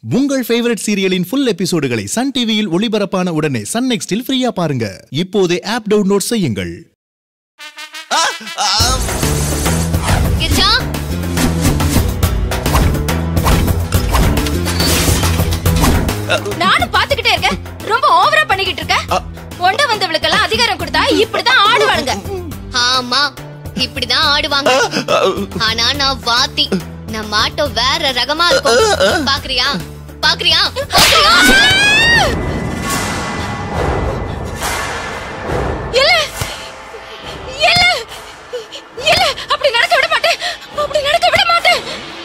உங்கள் ஃபேவரட் சீரியலின் ஃபுல் எபிசோடுகளை சன் டிவியில் ஒளிபரப்பான உடனே சன் நெக்ஸ்டில் ஃப்ரீயா பாருங்க. இப்போதே ஆப் டவுன்லோட் செய்யுங்கள். நானும் பாத்துக்கிட்டே இருக்கேன். ரொம்ப ஓவரா பண்ணிக்கிட்டு இருக்க. ஒண்ட வந்தவளுக்கெல்லாம் அதிகாரம் கொடுத்தா இப்படிதான் ஆடுவாங்க. ஆமா, இப்படிதான் ஆடுவாங்க. ஆனா நான் வாத்தி, நான் மாட்டோ வேற ரகமா இருக்கும். பாக்குறியா பாக்குறியா பாக்குறியா? இல்ல இல்ல இல்ல, அப்படி நடக்க விட மாட்டேன், அப்படி நடக்க விட மாட்டேன்.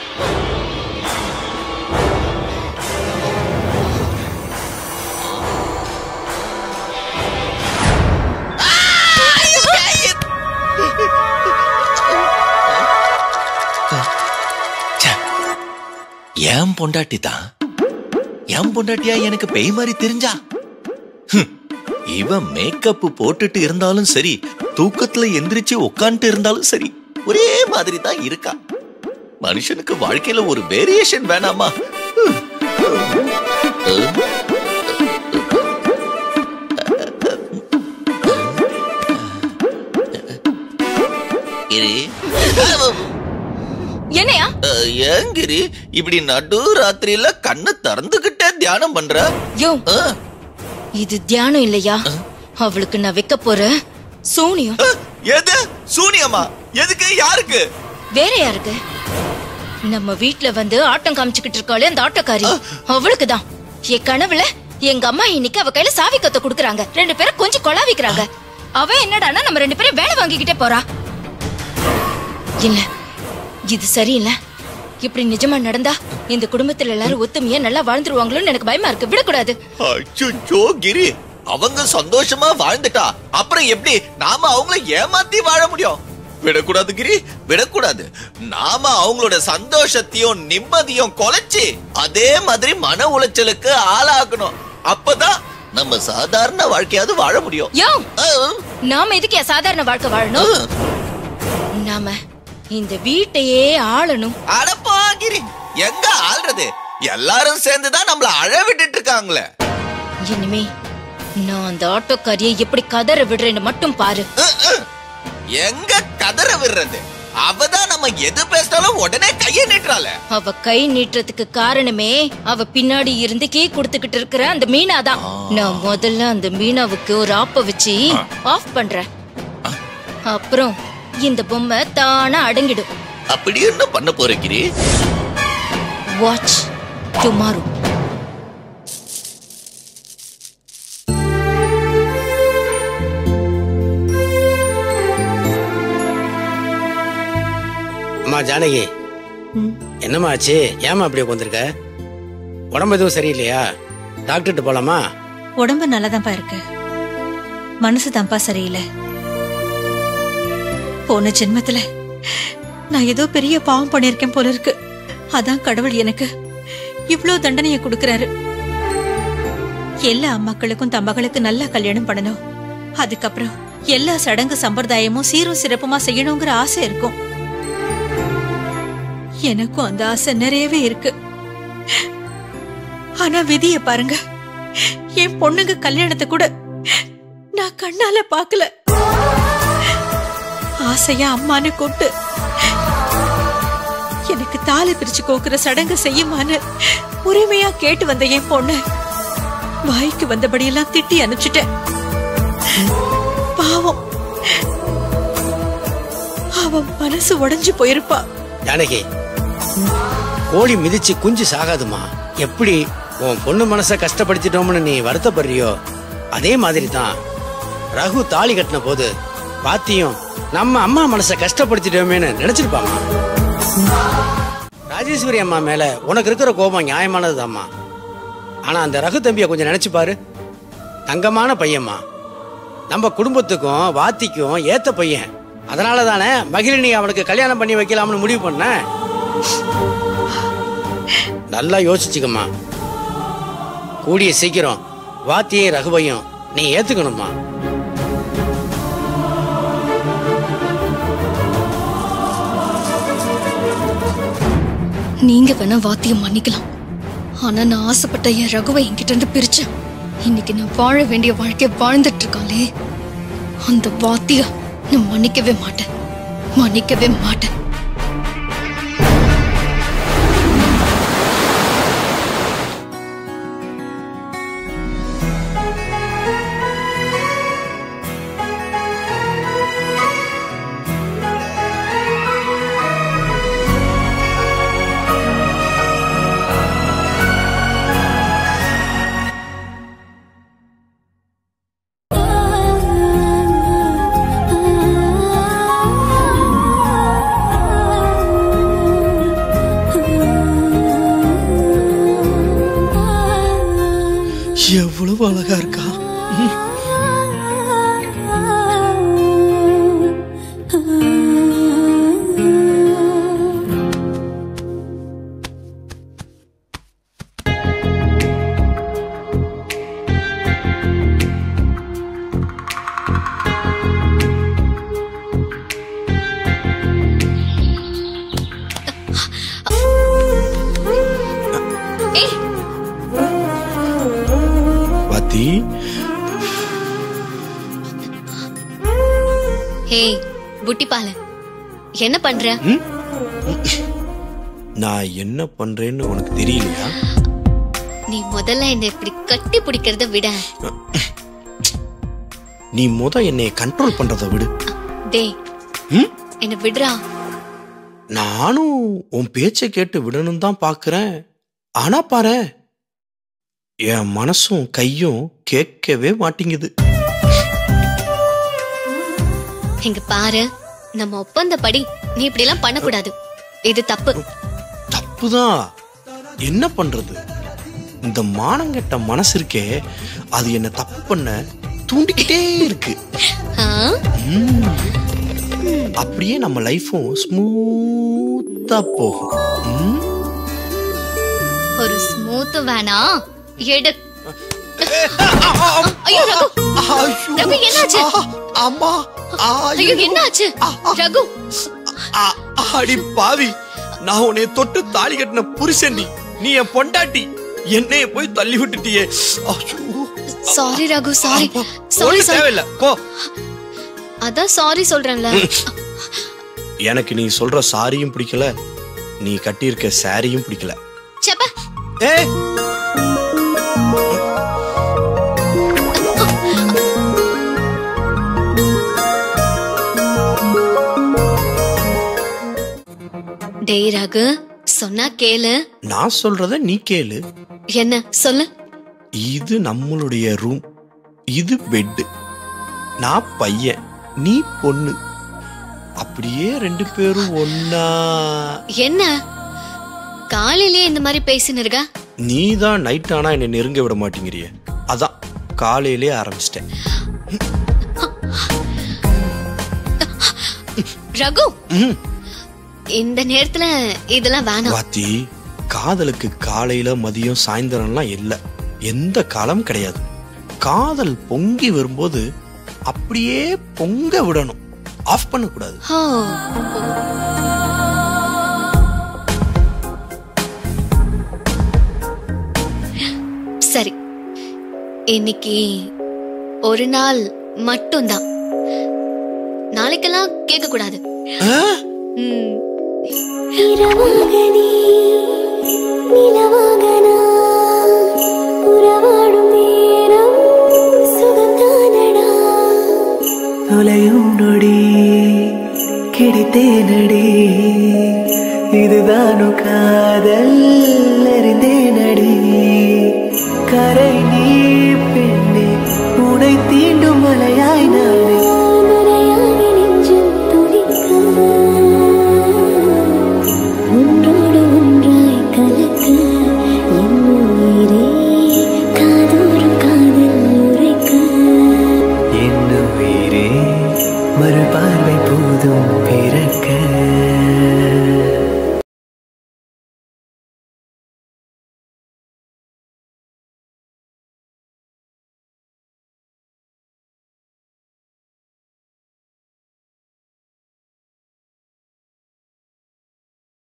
என் பொண்டாட்டி தான். என் பொண்டாட்டியா எனக்கு பேய் மாதிரி தெரிஞ்சா? இவன் மேக்கப் போட்டுட்டு இருந்தாலும் சரி, தூக்கத்துல எந்திரிச்சு உட்காந்துட்டு இருந்தாலும் சரி, ஒரே மாதிரி தான் இருக்கா. மனுஷனுக்கு வாழ்க்கையில ஒரு வேரியேஷன் வேணாமா? என்னையா ஏங்கிரி இப்படி நடு ராத்திரியில கண்ணு திறந்துகிட்டே தியானம் பண்ற? யோ, இது தியானம் இல்லையா, அவளுக்கு நான் வைக்க போற சூனியம். எது சூனியமா? எதுக்கு? யாருக்கு? வேற யாருக்கு? நம்ம வீட்டுல வந்து ஆட்டம் காமிச்சுக்கிட்டு இருக்காளே அந்த ஆட்டக்காரி, அவளுக்குதான். என் கனவுல எங்க அம்மா இன்னைக்கு அவ கையில சாவி கத்த குடுக்கறாங்க. ரெண்டு பேரும் கொஞ்சம் கொலாவிக்கிறாங்க. அவ என்னடானா நம்ம ரெண்டு பேரும் வேலை வாங்கிக்கிட்டே போறா. இல்ல, இது சரியில்லை. இப்படி நிஜமா நடந்தா இந்த குடும்பத்துல எல்லாரும் ஒத்துமையா நல்லா வாழ்ந்துருவாங்களோன்னு எனக்கு பயமா இருக்கு. விடக்கூடாது. அச்சோ கிரி, அவங்க சந்தோஷமா வாழ்ந்துட்டா அப்புறம் எப்படி நாம அவங்கள ஏமாத்தி வாழ முடியும்? விடக்கூடாது கிரி, விடக்கூடாது. நாம அவங்களோட சந்தோஷத்தையும் நிம்மதியும் கொலைச்சு அதே மாதிரி மன உளைச்சலுக்கு ஆளாகணும். அப்பதான் நம்ம சாதாரண வாழ்க்கையாவது வாழ முடியும். நாம எதுக்கு சாதாரண வாழ்க்கை வாழணும்? நாம இந்த வீட்டையே ஆளணும். அடப்பாகிரி, எங்க ஆள்றது? எல்லாரும் சேர்ந்துதான் நம்மள அழ விட்டுட்டு இருக்காங்களே. இனிமே நான் அந்த ஆட்டோக்காரியை எப்படி கதற விடுறேன்னு மட்டும் பாரு. எங்க கதற விடுறது? அவதான் நம்ம எது பேசினாலும் உடனே கையை நீட்டுறாள. அவ கை நீட்டுறதுக்கு காரணமே அவ பின்னாடி இருந்து கீ கொடுத்துக்கிட்டு இருக்கிற அந்த மீனா தான். நான் முதல்ல அந்த மீனாவுக்கு ஒரு ஆப்ப வச்சு ஆஃப் பண்றேன். அப்புறம் இந்த பொம்மை தானா அடங்கிடும். அப்படி என்ன பண்ண போறீங்க? Watch tomorrow. அம்மா ஜானகி, என்னம்மா ஆச்சு? ஏமா அப்படி உட்காந்துருக்க? உடம்பு எதுவும் சரியில்லையா? டாக்டர்கிட்ட போலாமா? உடம்பு நல்லாதான்ப்பா இருக்கு, மனசு தான்ப்பா சரியில்லை. போன ஜென்மத்துல நான் ஏதோ பெரிய பாவம் பண்ணிருக்கேன் போல இருக்கு. அதான் கடவுள் எனக்கு இவ்ளோ தண்டனையை கொடுக்கறாரு. எல்லா அம்மாக்களுக்கும் தம்பகளுக்கு நல்லா கல்யாணம் பண்ணணும், அதுக்கப்புறம் எல்லா சடங்கு சம்பிரதாயமும் சீரும் சிறப்புமா செய்யணுங்கிற ஆசை இருக்கும். எனக்கும் அந்த ஆசை நிறையவே இருக்கு. ஆனா விதிய பாருங்க, என் பொண்ணுங்க கல்யாணத்தை கூட நான் கண்ணால பாக்கல. ஆசையா அம்மானு கூப்பிட்டு எனக்கு தாலி பிரிச்சு கோக்குற சடங்கு செய்யுமான்னு உரிமையா கேட்டு வந்த என் பொண்ணு வாய்க்கு வந்தபடியெல்லாம் திட்டி அனுப்பிச்சிட்டேன். பாவம், அவ மனசு உடைஞ்சு போயிருப்பா. ஜானகி, கோழி மிதிச்சு குஞ்சு சாகாதுமா. எப்படி உன் பொண்ணு மனச கஷ்டப்படுத்திட்டோம்னு நீ வருத்தப்படுறியோ அதே மாதிரி தான் ரகு தாலி கட்டின போது பாத்தியும் நம்ம அம்மா மனச கஷ்டப்படுத்திட்டோமேன்னு நினைச்சிருப்பாமா. ராஜேஸ்வரி அம்மா மேல உனக்கு இருக்கிற கோபம் நியாயமானதுதாம்மா. ஆனா அந்த ரகு தம்பியை கொஞ்சம் நினைச்சு பாரு. தங்கமான பையன்மா, நம்ம குடும்பத்துக்கும் வாத்திக்கும் ஏத்த பையன். அதனால தானே மகிழினி அவனுக்கு கல்யாணம் பண்ணி வைக்கலாம்னு முடிவு பண்ண. நல்லா யோசிச்சுக்கம்மா. கூடிய சீக்கிரம் வாத்தியை ரகுவையும் நீ ஏத்துக்கணுமா. நீங்க வேணா வாத்தியம் மன்னிக்கலாம், ஆனா நான் ஆசைப்பட்ட என் ரகுவை என்கிட்ட இருந்து பிரிச்சேன். இன்னைக்கு நான் வாழ வேண்டிய வாழ்க்கைய வாழ்ந்துட்டு இருக்காளே, அந்த வாத்திய நான் மன்னிக்கவே மாட்டேன், மன்னிக்கவே மாட்டேன். எவ்வளவு அழகா இருக்கா. ஏய் புட்டிப்பால, என்ன பண்ற? நான் என்ன பண்றேன்னு உனக்கு தெரியலையா? நீ முதல்ல என்ன இப்படி கட்டி பிடிக்கிறத விட, நீ என்னை கண்ட்ரோல் பண்றத விடு. டேய் என்ன விடுறா. நானும் உன் பேச்சை கேட்டு விடணும் தான் பாக்குறேன். ஆனா பாரு, என் மனசும் கையும் கேட்கவே மாட்டேங்குது. இங்க பாரு, நம்ம ஒப்பந்தப்படி நீ இப்படி எல்லாம் பண்ணக்கூடாது. இது தப்பு. தப்புதான். என்ன பண்றது? இந்த மானங்கெட்ட மனசு இருக்கே, அது என்ன தப்பு பண்ண தூண்டிக்கிட்டே இருக்கு. அப்படியே நம்ம லைஃபும் ஸ்மூத்தா போகும். ஒரு ஸ்மூத் வேணா எடு. ஐயோ ரகு, ரகு என்னாச்சு? அம்மா, ஐயோ என்னாச்சு ரகு? அடி பாவி, நான் உன்னை தொட்டு தாலி கட்டின புருஷன்டி, நீ என் பொண்டாட்டி, என்னைய போய் தள்ளி விட்டுட்டியே. Sorry Raghu, sorry sorry. தேவையில்ல போ. அதான் சாரி சொல்றேன்ல. எனக்கு நீ சொல்ற சாரியும் பிடிக்கல, நீ கட்டியிருக்க சாரியும் பிடிக்கல. செப்ப. டேய் ரகு, சொன்னா கேளு. நான் சொல்றத நீ கேளு. என்ன சொல்லு? இது நம்மளுடைய ரூம், இது பெட். நான் பையன், நீ பொண்ணு. அப்படியே ரெண்டு பேரும் ஒன்னா. என்ன காலையிலே இந்த மாதிரி பேசின்னு இருக்க? நீ தான் நைட் ஆனா என்னை நெருங்க விட மாட்டேங்கிறிய, அதான் காலையிலே ஆரம்பிச்சிட்டேன். ரகு, இந்த நேரத்துல இதெல்லாம் வேணாம். வாத்தி, காதலுக்கு காலையில மதியம் சாயந்தரம்லாம் இல்ல, எந்த காலம் கிடையாது. காதல் பொங்கி வரும்போது அப்படியே பொங்க விடணும், ஆஃப் பண்ண கூடாது. சரி, இன்னைக்கு ஒரு நாள் மட்டும்தான், நாளைக்கெல்லாம் கேட்க கூடாது. தொலையும் நொடி கிடைத்தேனடி, இதுதானு காதல்.